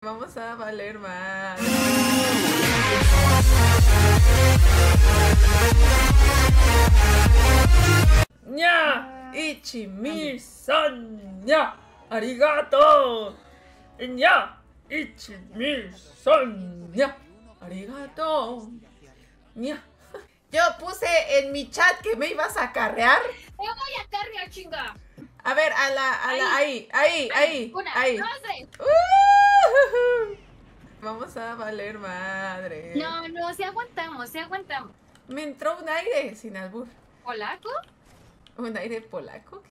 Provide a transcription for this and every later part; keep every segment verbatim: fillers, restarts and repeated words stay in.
Vamos a valer más. ¡Nya! Ichimir-san! ¡Nya! ¡Arigato! ¡Nya! Ichimir-san! ¡Nya! ¡Arigato! ¡Nya! Yo puse en mi chat que me ibas a carrear. ¡Te voy a carrear, chinga! A ver, a la, a la, ahí, ahí, ahí, Una, ahí. dos, tres. Uh, Vamos a valer madre. No, no, sí aguantamos, sí aguantamos. Me entró un aire sin albur. ¿Polaco? ¿Un aire polaco?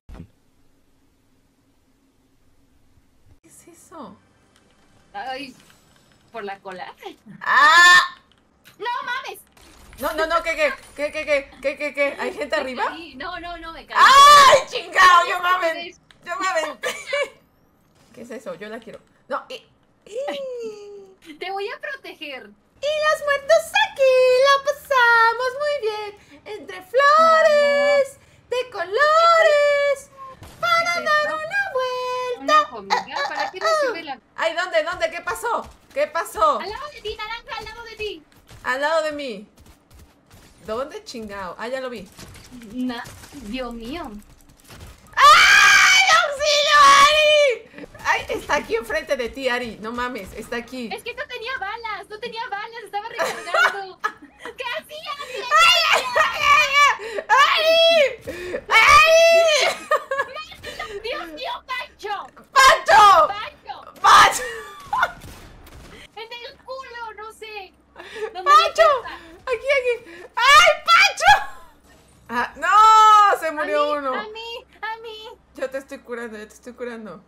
¿Qué es eso? Ay, ¿por la cola? ¡Ah! ¡No mames! No, no, no, ¿qué, qué, qué, qué, qué, qué, qué, qué? ¿Hay gente arriba? Sí, no, no, no, me caí. ¡Ay, chingado! Yo me aventé. Yo me aventé. ¿Qué es eso? Yo la quiero. No, y... y... Te voy a proteger. Y los muertos aquí la pasamos muy bien. Entre flores, de colores, para dar una vuelta. Una comida, ¿para qué me sirve la...? Ay, ¿dónde, dónde? ¿Qué pasó? ¿Qué pasó? Al lado de ti, naranja, al lado de ti. Al lado de mí. ¿Dónde, chingado? Ah, ya lo vi. Na, Dios mío. ¡Ay, auxilio, Ari! Ay, está aquí enfrente de ti, Ari. No mames, está aquí. Es que no tenía balas, no tenía balas, estaba recargando. ¿Qué hacías? ¡Ay, ay, ay, ay! ¡Ay! ¡Ay! ¡Dios mío, Pancho! ¡Pancho! ¡Pancho! ¡Pancho! ¡En el culo, no sé! ¿Dónde ¡Pancho! me pasa? Aquí, aquí. ¡Ay, Pancho! Ah, ¡no! Se murió a mí, uno. A mí, a mí. Yo te estoy curando, yo te estoy curando.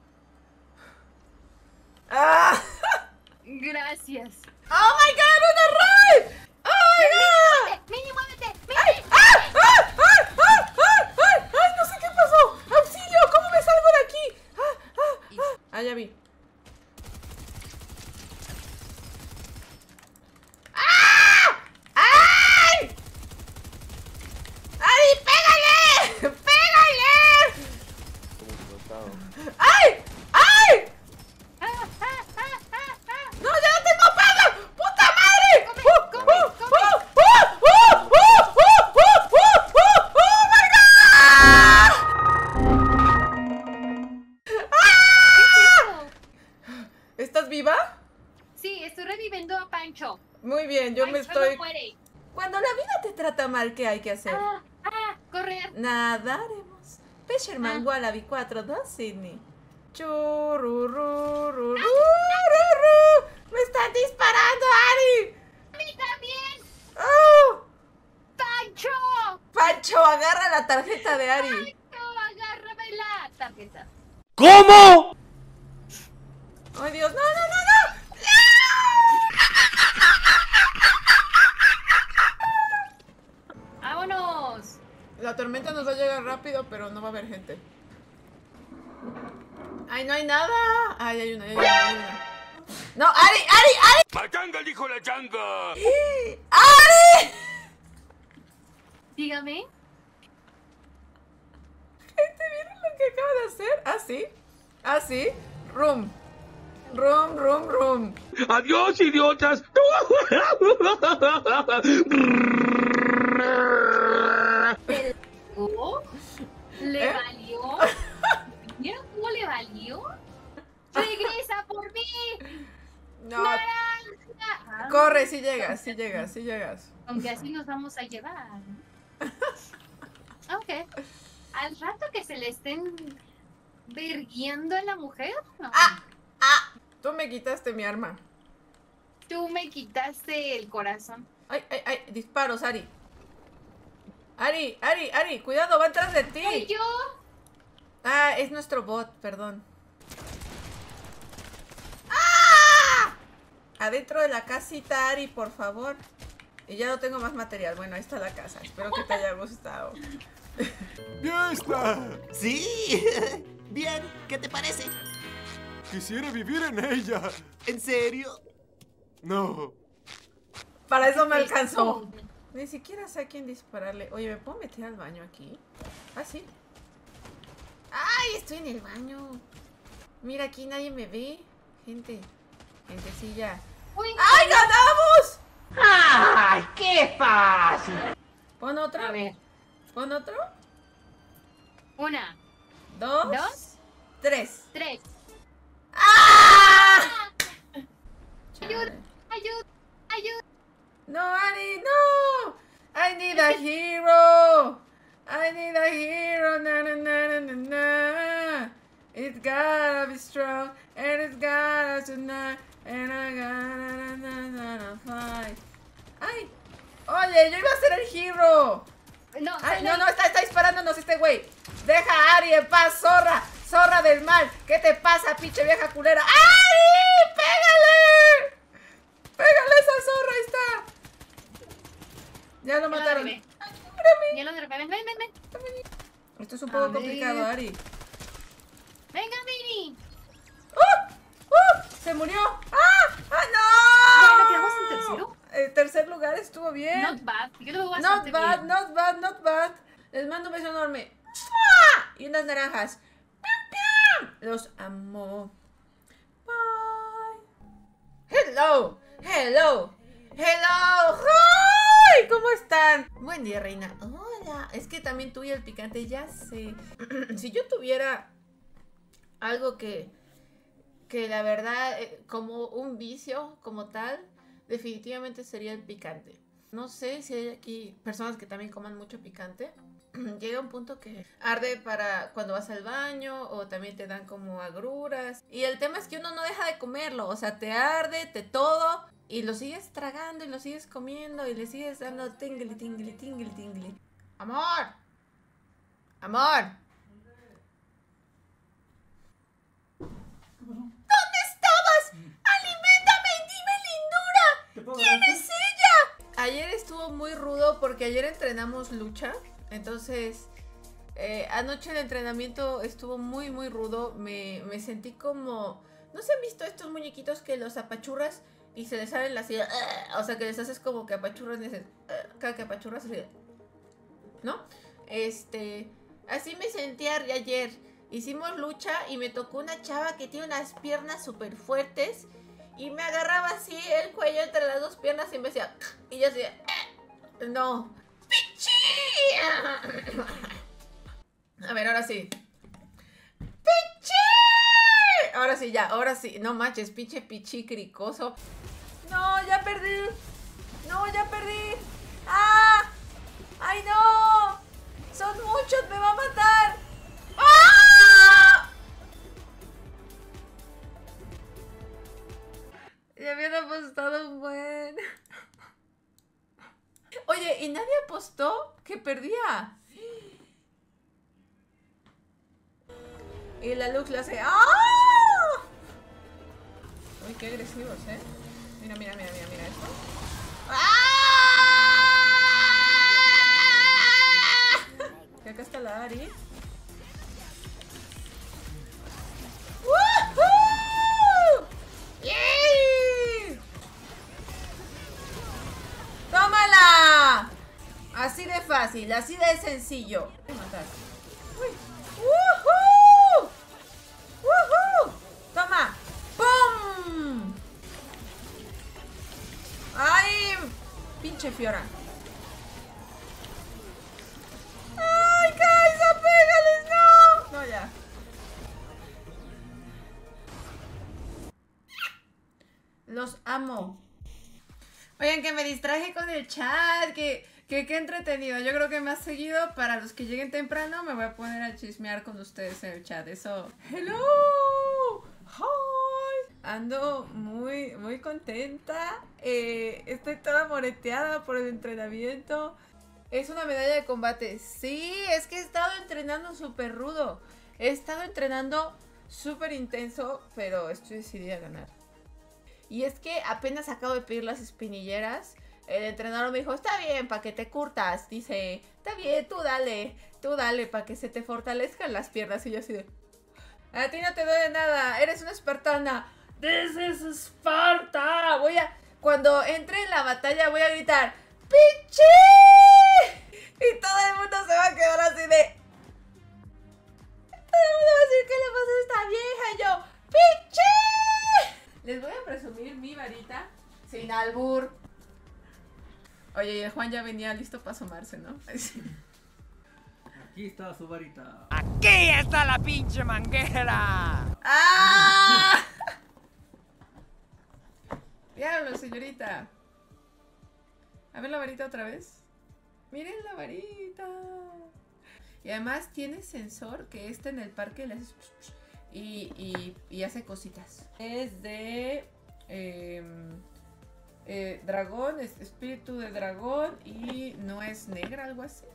¡Ah! Gracias. ¡Oh, my God! ¡Una raid! ¡Oh, my God! ¡Mini, muévete! ¡Mini! ¡Ay! ¡Ah! ¡Ah! ¡Ah! ¡Ah! ¡Ah! ¡Ah! ¡Ay, no sé qué pasó! ¡Auxilio! ¿Cómo me salgo de aquí? ¡Ah! ¡Ah! ¡Ah! Ah, ya vi. ¡Ah! ¡Ay! ¡Ay, pégale! ¡Pégale! ¡Ay! ¡Ay! ¡Ah, ah, ah, ah, ah! ¡No, ya no tengo paga! ¡Puta madre! Come, ¡Uh, come, uh, come. uh, uh, uh, uh, uh, uh, uh, uh, ¡Oh, my God! ¡Ah! ¿Estás viva? Sí, estoy reviviendo a Pancho. Muy bien, yo me Pancho estoy... no muere. Cuando la vida te trata mal, ¿qué hay que hacer? Ah, ah, correr. Nadaremos. Fisherman Ah. Wallaby cuatro dos Sydney. Chururururururu. ¡Me están disparando, Ari! ¡A mí también! ¡Oh! ¡Pancho! Pancho, agarra la tarjeta de Ari. ¡Pancho, agárrame la tarjeta! ¿Cómo? ¡Ay, Dios! ¡No, no, no, no! ¡Vámonos! La tormenta nos va a llegar rápido, pero no va a haber gente. ¡Ay, no hay nada! ¡Ay, hay una, hay una, hay una! ¡No, Ari, Ari, Ari! ¡Pachanga, dijo la changa! ¡Ari! Dígame. Gente, ¿vieron lo que acaba de hacer? ¿Ah, sí? ¿Ah, sí? Room. Room, room, room. ¡Adiós, idiotas! ¿Oh? ¿Le ¿Eh? valió? ¿Vieron cómo le valió? ¡Regresa por mí! No, ¡Naranja! Ah, corre, si llegas, si llegas, si llegas. Aunque así nos vamos a llevar. Ok. Al rato que se le estén verguiendo a la mujer, ¿no? ¡Ah! ¡Ah! Tú me quitaste mi arma. Tú me quitaste el corazón. ¡Ay, ay, ay! Disparos, Ari. Ari, Ari, Ari, cuidado, va atrás de ti. ¿Soy yo? Ah, es nuestro bot, perdón. ¡Ah! Adentro de la casita, Ari, por favor. Y ya no tengo más material. Bueno, ahí está la casa. Espero que te haya gustado. ¡Ya está! Sí. Bien, ¿qué te parece? Quisiera vivir en ella. ¿En serio? No. Para eso me alcanzó. Ni siquiera sé a quién dispararle. Oye, ¿me puedo meter al baño aquí? Ah, sí. ¡Ay, estoy en el baño! Mira, aquí nadie me ve. Gente. Gentecilla. Uy, ¡Ay, ganamos! ¡Ay, qué fácil! Pon otro. a ver. Pon otro. Una, Dos. Dos. Tres. tres. ¡Ah! Ayuda, ayuda, ayuda. No, Ari, no. I need a hero. I need a hero. Na, na, na, na, na, na. It's gotta be strong. And it's gotta tonight. And I gotta na, na, na, na, fight. Ay. Oye, yo iba a ser el hero. No, Ay, sale. no, no, está, está disparándonos este güey. Deja a Ari en paz, zorra. Zorra del mal. ¿Qué te pasa, pinche vieja culera? ¡Ari! ¡Pégale! ¡Pégale a esa zorra! Ahí está. Ya lo Ya lo mataron. derribé. Ayúdame. Ya lo derribé. Ven, ven, ven, ven. Esto es un A poco ver. complicado, Ari. Venga, Mini. ¡Uh! ¡Uh! ¡Se murió! ¡Ah! ¡Ah, no! Bueno, ¿quedamos en tercero? El tercer lugar estuvo bien. Not bad. Yo lo veo Not bastante bad, bien. not bad, not bad. Les mando un beso enorme. ¡Mua! Y unas naranjas. ¡Piam, piam! Los amo. Bye. Hello, hello, hello. ¡Hi! ¿Cómo están? Buen día, reina. Hola. Es que también tú y el picante, ya sé. Si yo tuviera algo que, que la verdad, eh, como un vicio, como tal, definitivamente sería el picante. No sé si hay aquí personas que también coman mucho picante. Llega un punto que arde para cuando vas al baño o también te dan como agruras. Y el tema es que uno no deja de comerlo. O sea, te arde, te todo y lo sigues tragando y lo sigues comiendo y le sigues dando tingly, tingly, tingly, tingly. Amor. Amor. ¿Dónde estabas? ¡Aliméntame y dime lindura! ¿Quién es ella? Ayer estuvo muy rudo porque ayer entrenamos lucha. Entonces, eh, anoche el entrenamiento estuvo muy, muy rudo. Me, me sentí como... ¿No se han visto estos muñequitos que los apachurras y se les salen las... Uh, o sea, que les haces como que apachurras y dices... Uh, cada que apachurras así... ¿No? Este... Así me sentí ayer. Hicimos lucha y me tocó una chava que tiene unas piernas súper fuertes y me agarraba así el cuello entre las dos piernas y me decía... Y yo decía... Uh, no... ¡Pichi! A ver, ahora sí. ¡Pichi! Ahora sí, ya, ahora sí. No manches, pinche pichi cricoso. No, ya perdí. No, ya perdí. ¡Ah! ¡Ay, no! Son muchos, me va a matar. ¡Ah! Ya habían apostado un buen. Oye, ¿y nadie apostó que perdía? Y la Lux le hace... ¡Ah! Uy, qué agresivos, ¿eh? Mira, mira, mira, mira, mira esto. ¡Ah! Y acá está la Ari. ¡Woohoo! ¡Yay! ¡Tómala! Así de fácil, así de sencillo. Voy a matar. Uy. ¡Woohoo! ¡Woohoo! ¡Toma! ¡Pum! ¡Ay! Pinche Fiora. ¡Ay, Kaisa, pégales! ¡No! No, ya. Los amo. Oigan, que me distraje con el chat, que, que, que entretenido. Yo creo que más seguido, para los que lleguen temprano, me voy a poner a chismear con ustedes en el chat. Eso. ¡Hello! ¡Hi! Ando muy, muy contenta. Eh, estoy toda moreteada por el entrenamiento. Es una medalla de combate. Sí, es que he estado entrenando súper rudo. He estado entrenando súper intenso, pero estoy decidida a ganar. Y es que apenas acabo de pedir las espinilleras. El entrenador me dijo, está bien, para que te curtas. Dice, está bien, tú dale, tú dale, para que se te fortalezcan las piernas. Y yo así de, a ti no te duele nada, eres una espartana. This is Sparta. Voy a, cuando entre en la batalla voy a gritar, ¡Pichi! Y todo el mundo se va a quedar así de... Todo el mundo va a decir, ¿qué le pasa a esta vieja? Y yo, ¡Pichi! Les voy a presumir mi varita sin albur. Oye, y el Juan ya venía listo para asomarse, ¿no? Aquí está su varita. ¡Aquí está la pinche manguera! ¡Ah! Diablo, señorita. A ver la varita otra vez. Miren la varita. Y además tiene sensor que está en el parque le haces y, y, y hace cositas. Es de eh, eh, dragón, es espíritu de dragón y no es negra, algo así.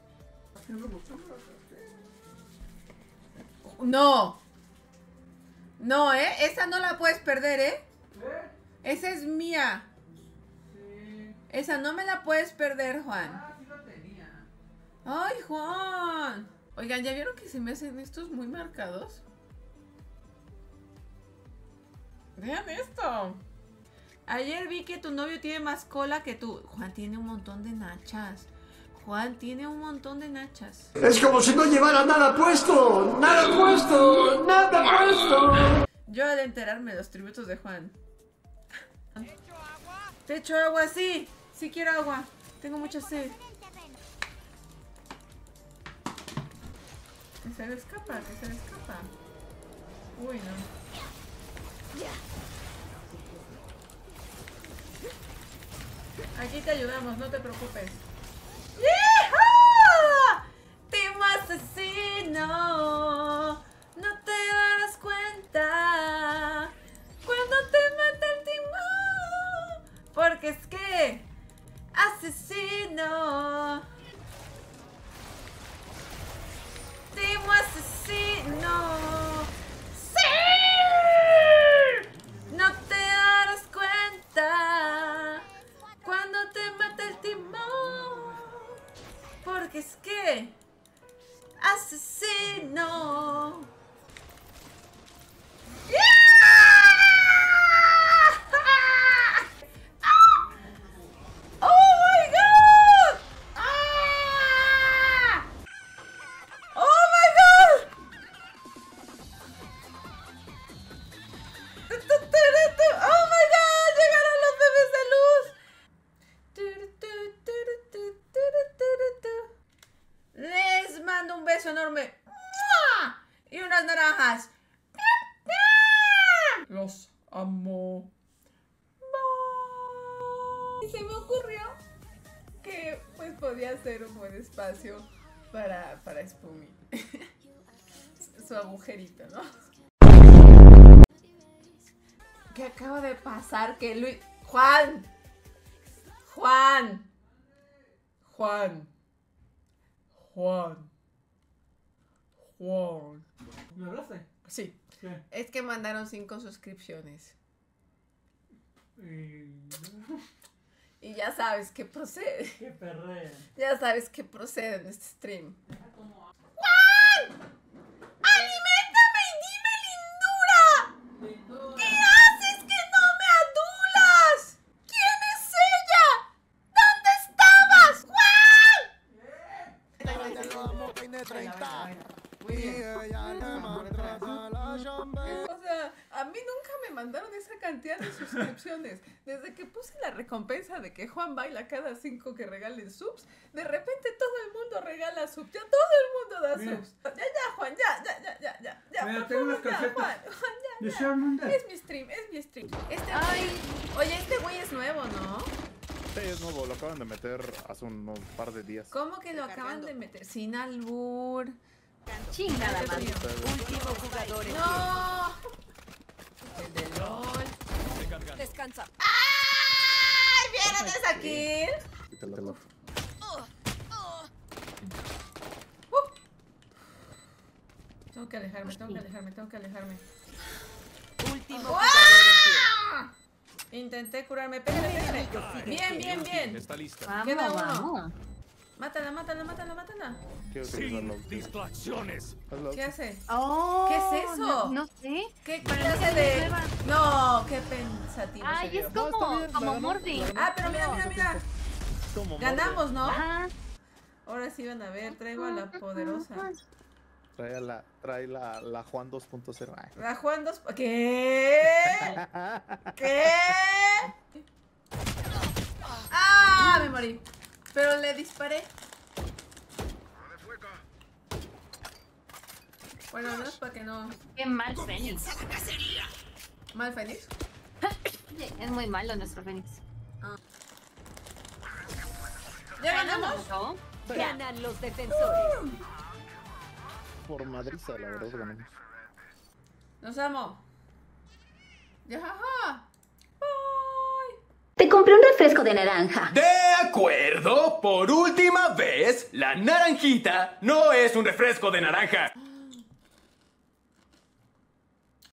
No. No, ¿eh? Esa no la puedes perder, ¿eh? Esa es mía. Esa no me la puedes perder, Juan. Ah, sí lo tenía. Ay, Juan. Oigan, ¿ya vieron que se me hacen estos muy marcados? Vean esto. Ayer vi que tu novio tiene más cola que tú. Juan tiene un montón de nachas. Juan tiene un montón de nachas. Es como si no llevara nada puesto. Nada puesto. Nada puesto. Yo al enterarme de los tributos de Juan. ¿Te echo agua? Sí. Sí quiero agua. Tengo mucha sed. Que se le escapa, que se le escapa. Uy, no. Aquí te ayudamos, no te preocupes. ¡Yeehaw! Timo asesino. No te darás cuenta cuando te mata el timón. Porque es que asesino. Timo asesino. ¡Sí! No te darás cuenta cuando te mata el timón. Porque es que asesino. Les mando un beso enorme. ¡Mua! Y unas naranjas. Los amo. Bye. Y se me ocurrió que pues podía ser un buen espacio para, para Spumi. Su agujerito, ¿no? ¿Qué acaba de pasar? Que Luis... Juan. Juan. Juan. Juan. Juan. ¿Me hablaste? Sí. ¿Qué? Es que mandaron cinco suscripciones. Y... Y ya sabes que procede. ¡Qué perrea! Ya sabes que procede en este stream. ¡Juan! ¡Aliméntame y dime lindura! ¿Qué haces que no me adulas? ¿Quién es ella? ¿Dónde estabas? ¡Juan! Muy bien. O sea, a mí nunca me mandaron esa cantidad de suscripciones. Desde que puse la recompensa de que Juan baila cada cinco que regalen subs, de repente todo el mundo regala subs. Ya todo el mundo da Mira. subs. Ya, ya, Juan, ya, ya, ya, ya, ya. ya Mira, por tengo favor, unas ya, calcetas. Juan, Juan, ya, ¿De ya. Shawn Mendes? Es mi stream, es mi stream. Este güey, oye, este güey es nuevo, ¿no? Sí, es nuevo, lo acaban de meter hace un, un par de días. ¿Cómo que lo acaban de meter? Sin albur. Chingada madre. Último jugador en ¡No! El de LOL. Descansa. ¡Ay! ¿Vieron esa kill? Y te lo- Tengo que alejarme, tengo que alejarme, tengo que alejarme. Último ¡Ah! jugador Intenté curarme, pégale, pégale. Bien, bien, bien. Está lista. Vamos, Queda uno. vamos. Mátala, mátala, mátala, mátala. Quiero utilizarlo. distracciones. Hazlo. ¿Qué hace? Oh, ¿Qué es eso? No, no sé. ¿Qué Pero clase no de...? nueva. No, qué pensativo se Ay, vio. es como, como Mordi. Ah, pero mira, mira, mira. Como Ganamos, ¿no? Ajá. Ahora sí van a ver, traigo a la poderosa. Trae la, trae la, la Juan dos punto cero. Ay. La Juan dos... ¿Qué? ¿Qué? ¡Ah! Me morí. Pero le disparé. Bueno, no es para que no... Qué mal Fénix. ¿Mal Fénix? Es muy malo nuestro Fénix. ¿Ya ganamos? ¿No? Ganan los defensores. Por madriza, la verdad, ganamos. Los amo. Ya, jaja. Bye. Te compré un refresco de naranja. De acuerdo, por última vez, la naranjita no es un refresco de naranja.